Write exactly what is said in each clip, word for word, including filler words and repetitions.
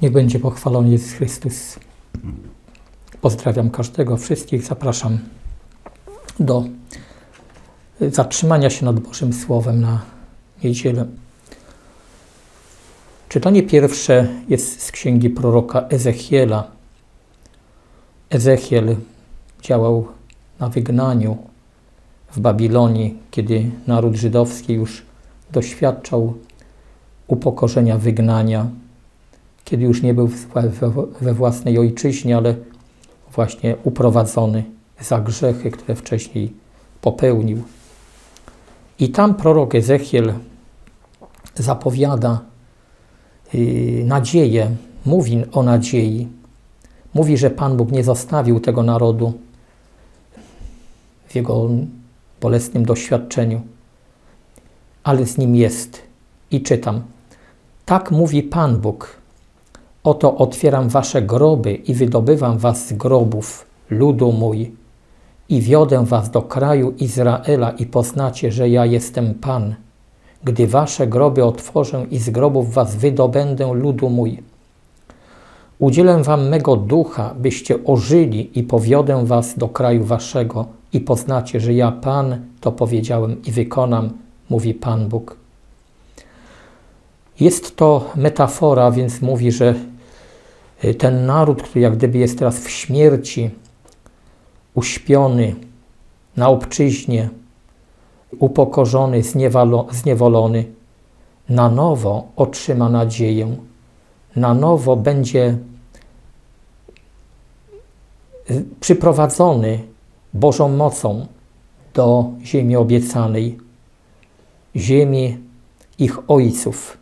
Niech będzie pochwalony Jezus Chrystus. Pozdrawiam każdego, wszystkich. Zapraszam do zatrzymania się nad Bożym Słowem na niedzielę. Czytanie pierwsze jest z księgi proroka Ezechiela. Ezechiel działał na wygnaniu w Babilonii, kiedy naród żydowski już doświadczał upokorzenia, wygnania, kiedy już nie był we własnej ojczyźnie, ale właśnie uprowadzony za grzechy, które wcześniej popełnił. I tam prorok Ezechiel zapowiada yy, nadzieję, mówi o nadziei. Mówi, że Pan Bóg nie zostawił tego narodu w jego bolesnym doświadczeniu, ale z nim jest. I czytam. Tak mówi Pan Bóg. Oto otwieram wasze groby i wydobywam was z grobów, ludu mój, i wiodę was do kraju Izraela i poznacie, że ja jestem Pan. Gdy wasze groby otworzę i z grobów was wydobędę, ludu mój. Udzielę wam mego ducha, byście ożyli i powiodę was do kraju waszego i poznacie, że ja Pan to powiedziałem i wykonam, mówi Pan Bóg. Jest to metafora, więc mówi, że ten naród, który jak gdyby jest teraz w śmierci, uśpiony, na obczyźnie, upokorzony, zniewolony, na nowo otrzyma nadzieję, na nowo będzie przyprowadzony Bożą mocą do ziemi obiecanej, ziemi ich ojców.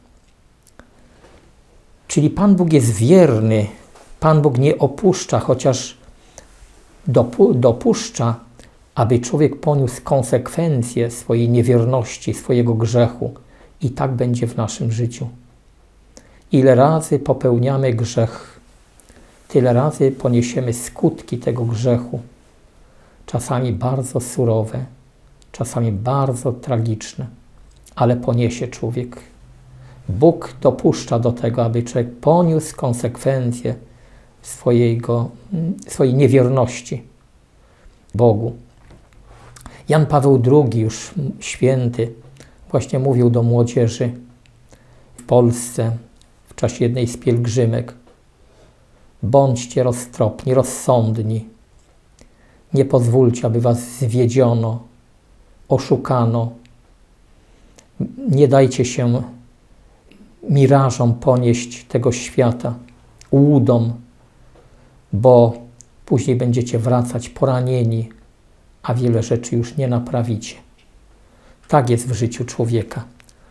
Czyli Pan Bóg jest wierny, Pan Bóg nie opuszcza, chociaż dopu- dopuszcza, aby człowiek poniósł konsekwencje swojej niewierności, swojego grzechu. I tak będzie w naszym życiu. Ile razy popełniamy grzech, tyle razy poniesiemy skutki tego grzechu. Czasami bardzo surowe, czasami bardzo tragiczne, ale poniesie człowiek. Bóg dopuszcza do tego, aby człowiek poniósł konsekwencje swojego, swojej niewierności Bogu. Jan Paweł drugi, już święty, właśnie mówił do młodzieży w Polsce w czasie jednej z pielgrzymek. Bądźcie roztropni, rozsądni. Nie pozwólcie, aby was zwiedziono, oszukano. Nie dajcie się mirażom ponieść tego świata, łudom, bo później będziecie wracać poranieni, a wiele rzeczy już nie naprawicie. Tak jest w życiu człowieka.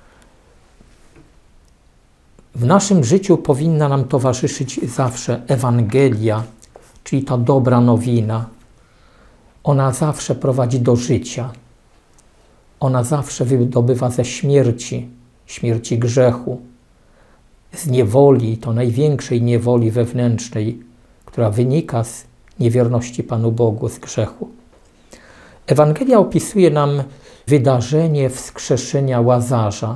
W naszym życiu powinna nam towarzyszyć zawsze Ewangelia, czyli ta dobra nowina. Ona zawsze prowadzi do życia. Ona zawsze wydobywa ze śmierci, śmierci grzechu, z niewoli, to największej niewoli wewnętrznej, która wynika z niewierności Panu Bogu, z grzechu. Ewangelia opisuje nam wydarzenie wskrzeszenia Łazarza,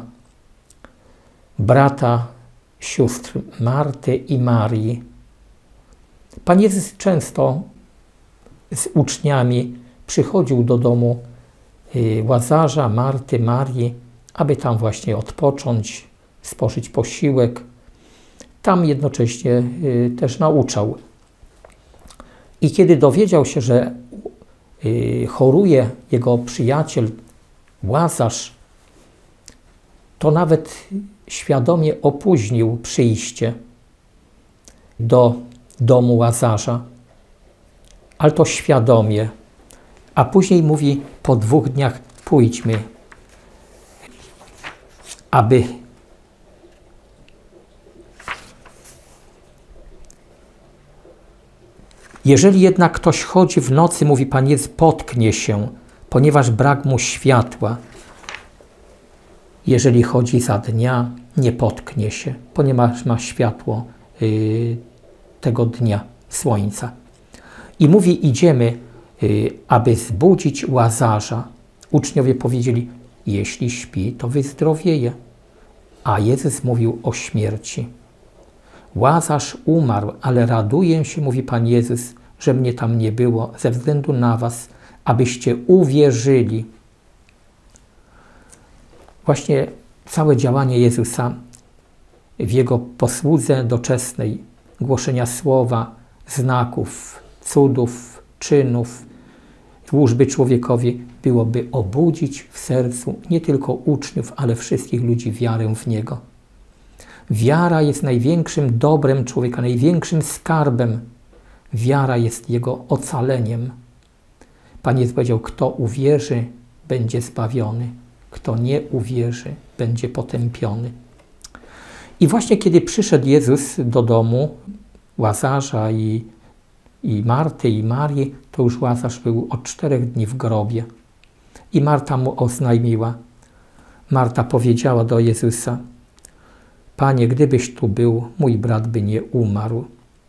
brata sióstr Marty i Marii. Pan Jezus często z uczniami przychodził do domu Łazarza, Marty, Marii, aby tam właśnie odpocząć, spożyć posiłek. Tam jednocześnie też nauczał. I kiedy dowiedział się, że choruje jego przyjaciel Łazarz, to nawet świadomie opóźnił przyjście do domu Łazarza, ale to świadomie. A później mówi, po dwóch dniach pójdźmy, aby jeżeli jednak ktoś chodzi w nocy, mówi Pan Jezus, potknie się, ponieważ brak mu światła. Jeżeli chodzi za dnia, nie potknie się, ponieważ ma światło yy, tego dnia, słońca. I mówi, idziemy, yy, aby zbudzić Łazarza. Uczniowie powiedzieli, jeśli śpi, to wyzdrowieje. A Jezus mówił o śmierci. Łazarz umarł, ale raduję się, mówi Pan Jezus, że mnie tam nie było, ze względu na was, abyście uwierzyli. Właśnie całe działanie Jezusa w Jego posłudze doczesnej, głoszenia słowa, znaków, cudów, czynów, służby człowiekowi, byłoby obudzić w sercu nie tylko uczniów, ale wszystkich ludzi wiarę w Niego. Wiara jest największym dobrem człowieka, największym skarbem. Wiara jest jego ocaleniem. Pan Jezus powiedział, kto uwierzy, będzie zbawiony. Kto nie uwierzy, będzie potępiony. I właśnie kiedy przyszedł Jezus do domu Łazarza i, i Marty i Marii, to już Łazarz był od czterech dni w grobie. I Marta mu oznajmiła. Marta powiedziała do Jezusa, Panie, gdybyś tu był, mój brat by nie umarł.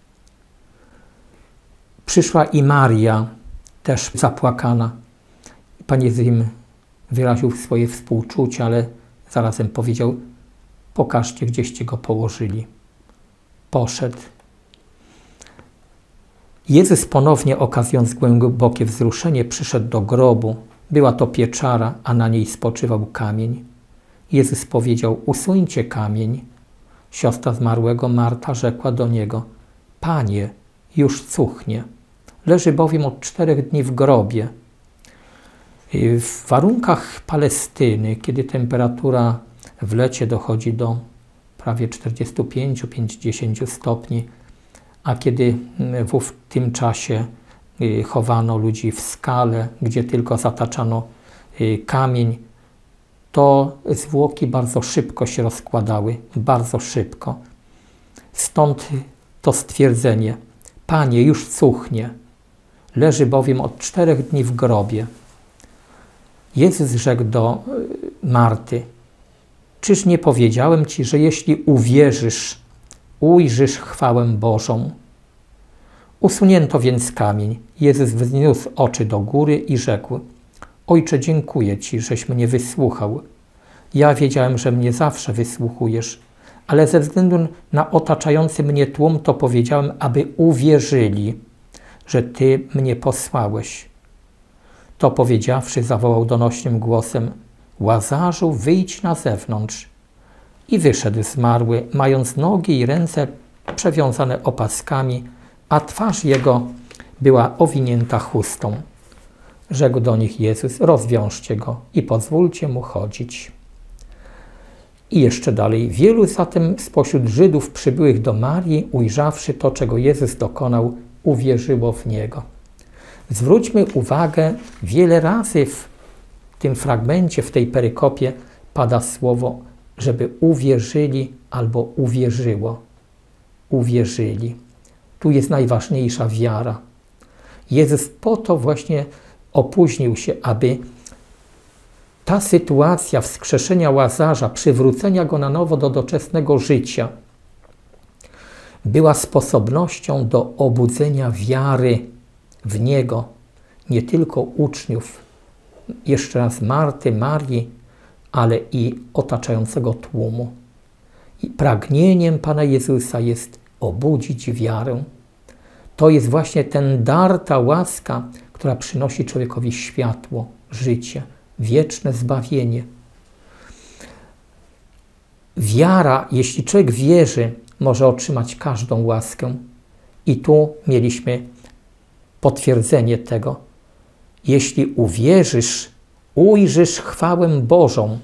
Przyszła i Maria, też zapłakana. Pan Jezus im wyraził swoje współczucie, ale zarazem powiedział, pokażcie, gdzieście go położyli. Poszedł. Jezus ponownie, okazując głębokie wzruszenie, przyszedł do grobu. Była to pieczara, a na niej spoczywał kamień. Jezus powiedział, usuńcie kamień. Siostra zmarłego Marta rzekła do Niego, Panie, już cuchnie. Leży bowiem od czterech dni w grobie. W warunkach Palestyny, kiedy temperatura w lecie dochodzi do prawie czterdziestu pięciu do pięćdziesięciu stopni, a kiedy w tym czasie chowano ludzi w skale, gdzie tylko zataczano kamień, to zwłoki bardzo szybko się rozkładały, bardzo szybko. Stąd to stwierdzenie, Panie, już cuchnie, leży bowiem od czterech dni w grobie. Jezus rzekł do Marty, czyż nie powiedziałem Ci, że jeśli uwierzysz, ujrzysz chwałę Bożą? Usunięto więc kamień. Jezus wzniósł oczy do góry i rzekł, Ojcze, dziękuję Ci, żeś mnie wysłuchał. Ja wiedziałem, że mnie zawsze wysłuchujesz, ale ze względu na otaczający mnie tłum to powiedziałem, aby uwierzyli, że Ty mnie posłałeś. To powiedziawszy, zawołał donośnym głosem, Łazarzu, wyjdź na zewnątrz. I wyszedł zmarły, mając nogi i ręce przewiązane opaskami, a twarz jego była owinięta chustą. Rzekł do nich Jezus, rozwiążcie go i pozwólcie mu chodzić. I jeszcze dalej, wielu zatem spośród Żydów przybyłych do Marii, ujrzawszy to, czego Jezus dokonał, uwierzyło w Niego. Zwróćmy uwagę, wiele razy w tym fragmencie, w tej perykopie pada słowo, żeby uwierzyli albo uwierzyło. Uwierzyli. Tu jest najważniejsza wiara. Jezus po to właśnie opóźnił się, aby ta sytuacja wskrzeszenia Łazarza, przywrócenia go na nowo do doczesnego życia była sposobnością do obudzenia wiary w Niego, nie tylko uczniów, jeszcze raz Marty, Marii, ale i otaczającego tłumu. I pragnieniem Pana Jezusa jest obudzić wiarę. To jest właśnie ten dar, ta łaska, która przynosi człowiekowi światło, życie, wieczne zbawienie. Wiara, jeśli człowiek wierzy, może otrzymać każdą łaskę. I tu mieliśmy potwierdzenie tego. Jeśli uwierzysz, ujrzysz chwałę Bożą.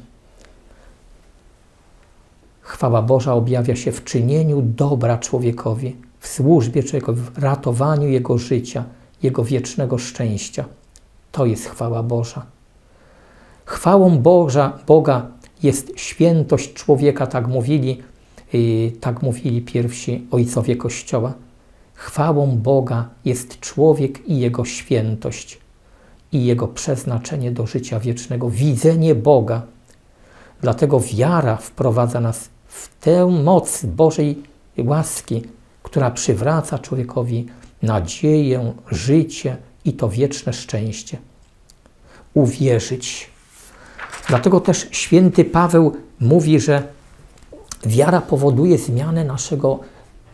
Chwała Boża objawia się w czynieniu dobra człowiekowi, w służbie człowiekowi, w ratowaniu jego życia, jego wiecznego szczęścia. To jest chwała Boża. Chwałą Boża, Boga jest świętość człowieka, tak mówili, yy, tak mówili pierwsi ojcowie Kościoła. Chwałą Boga jest człowiek i jego świętość i jego przeznaczenie do życia wiecznego, widzenie Boga. Dlatego wiara wprowadza nas w tę moc Bożej łaski, która przywraca człowiekowi nadzieję, życie i to wieczne szczęście. Uwierzyć. Dlatego też święty Paweł mówi, że wiara powoduje zmianę naszego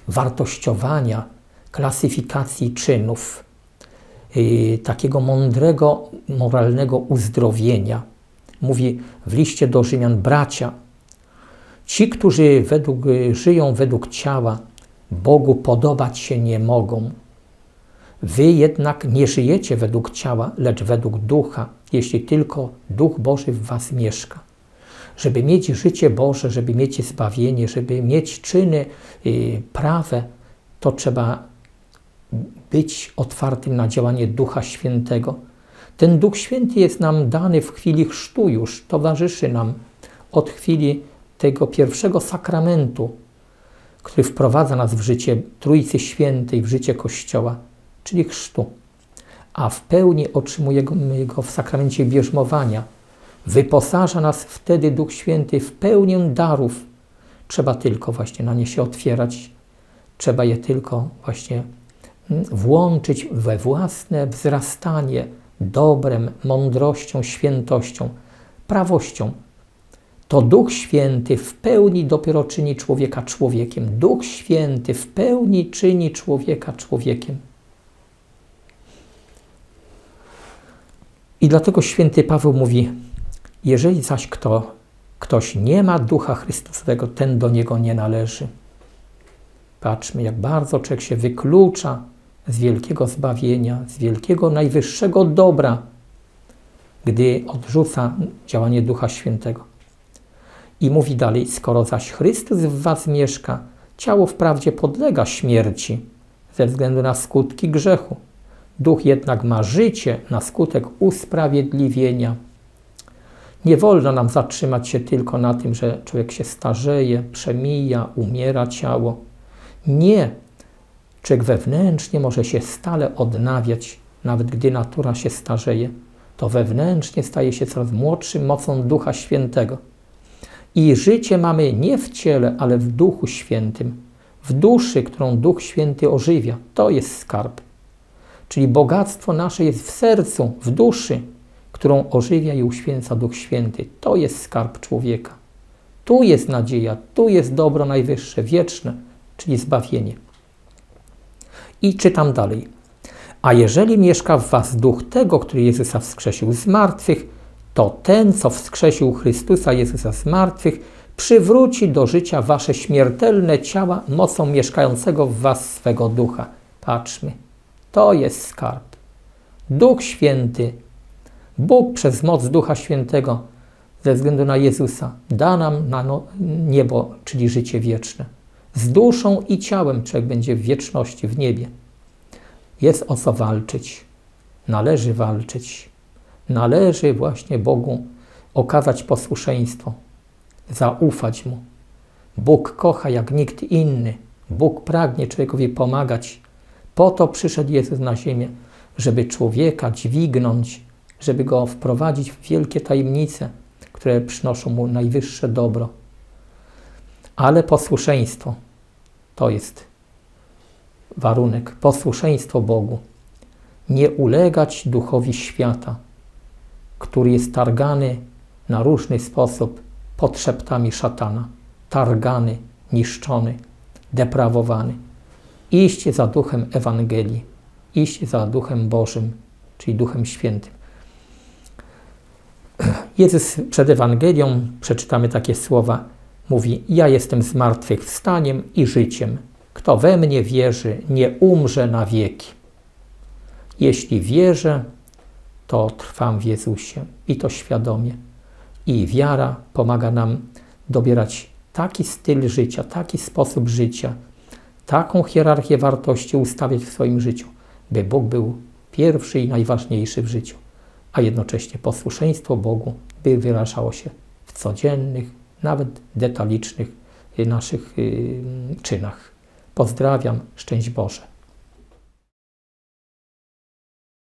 wartościowania, klasyfikacji czynów, yy, takiego mądrego, moralnego uzdrowienia. Mówi w liście do Rzymian: bracia, ci, którzy według, żyją według ciała, Bogu podobać się nie mogą. Wy jednak nie żyjecie według ciała, lecz według ducha, jeśli tylko Duch Boży w was mieszka. Żeby mieć życie Boże, żeby mieć zbawienie, żeby mieć czyny yy, prawe, to trzeba być otwartym na działanie Ducha Świętego. Ten Duch Święty jest nam dany w chwili chrztu już, towarzyszy nam od chwili tego pierwszego sakramentu, który wprowadza nas w życie Trójcy Świętej, w życie Kościoła, czyli chrztu. A w pełni otrzymujemy go w sakramencie bierzmowania. Wyposaża nas wtedy Duch Święty w pełnię darów. Trzeba tylko właśnie na nie się otwierać. Trzeba je tylko właśnie włączyć we własne wzrastanie dobrem, mądrością, świętością, prawością. To Duch Święty w pełni dopiero czyni człowieka człowiekiem. Duch Święty w pełni czyni człowieka człowiekiem. I dlatego święty Paweł mówi: jeżeli zaś kto, ktoś nie ma Ducha Chrystusowego, ten do niego nie należy. Patrzmy, jak bardzo człowiek się wyklucza z wielkiego zbawienia, z wielkiego, najwyższego dobra, gdy odrzuca działanie Ducha Świętego. I mówi dalej: skoro zaś Chrystus w was mieszka, ciało wprawdzie podlega śmierci ze względu na skutki grzechu. Duch jednak ma życie na skutek usprawiedliwienia. Nie wolno nam zatrzymać się tylko na tym, że człowiek się starzeje, przemija, umiera ciało. Nie. Człowiek wewnętrznie może się stale odnawiać, nawet gdy natura się starzeje. To wewnętrznie staje się coraz młodszym mocą Ducha Świętego. I życie mamy nie w ciele, ale w Duchu Świętym. W duszy, którą Duch Święty ożywia. To jest skarb. Czyli bogactwo nasze jest w sercu, w duszy, którą ożywia i uświęca Duch Święty. To jest skarb człowieka. Tu jest nadzieja, tu jest dobro najwyższe, wieczne, czyli zbawienie. I czytam dalej. A jeżeli mieszka w was duch tego, który Jezusa wskrzesił z martwych, to ten, co wskrzesił Chrystusa Jezusa z martwych, przywróci do życia wasze śmiertelne ciała mocą mieszkającego w was swego ducha. Patrzmy. To jest skarb. Duch Święty, Bóg przez moc Ducha Świętego, ze względu na Jezusa, da nam na no, niebo, czyli życie wieczne. Z duszą i ciałem człowiek będzie w wieczności, w niebie. Jest o co walczyć. Należy walczyć. Należy właśnie Bogu okazać posłuszeństwo, zaufać Mu. Bóg kocha jak nikt inny. Bóg pragnie człowiekowi pomagać. Po to przyszedł Jezus na ziemię, żeby człowieka dźwignąć, żeby go wprowadzić w wielkie tajemnice, które przynoszą mu najwyższe dobro. Ale posłuszeństwo to jest warunek. Posłuszeństwo Bogu. Nie ulegać duchowi świata, który jest targany na różny sposób pod szeptami szatana. Targany, niszczony, deprawowany. Iść za duchem Ewangelii, iść za duchem Bożym, czyli Duchem Świętym. Jezus przed Ewangelią, przeczytamy takie słowa, mówi: ja jestem zmartwychwstaniem i życiem. Kto we mnie wierzy, nie umrze na wieki. Jeśli wierzę, to trwam w Jezusie i to świadomie. I wiara pomaga nam dobierać taki styl życia, taki sposób życia, taką hierarchię wartości ustawiać w swoim życiu, by Bóg był pierwszy i najważniejszy w życiu, a jednocześnie posłuszeństwo Bogu by wyrażało się w codziennych, nawet detalicznych naszych yy, czynach. Pozdrawiam, szczęść Boże.